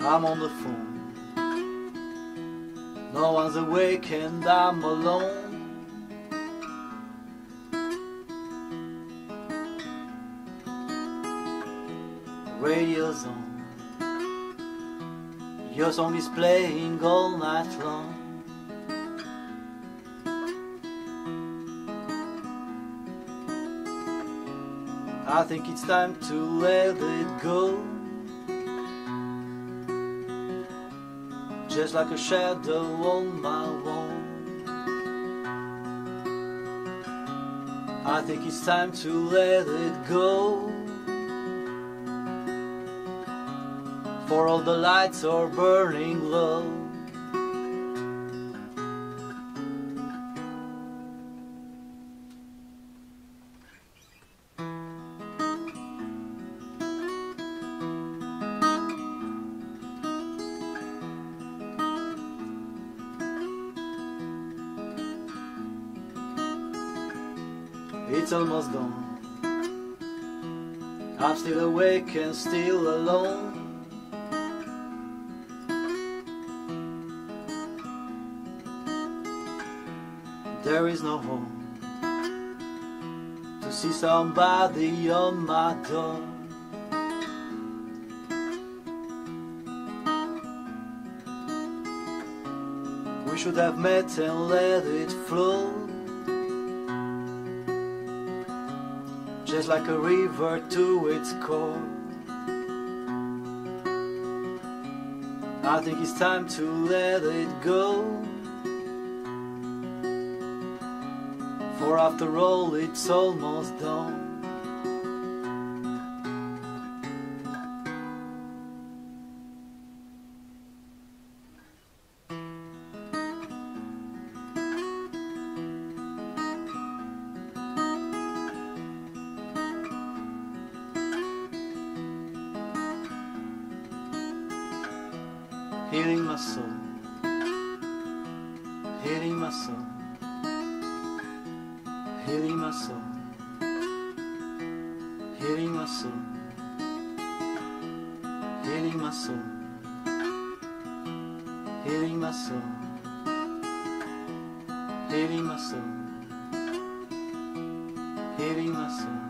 I'm on the phone. No one's awake and I'm alone. Radio's on. Your song is playing all night long. I think it's time to let it go. Just like a shadow on my wall. I think it's time to let it go. For all the lights are burning low. It's almost dawn. I'm still awake and still alone. There is no home to see somebody on my door. We should have met and let it flow. Just like a river to its core. I think it's time to let it go. For after all, it's almost dawn. Healing my soul, healing my soul, healing my soul, healing my soul, healing my soul, healing my soul, healing my soul, healing my soul.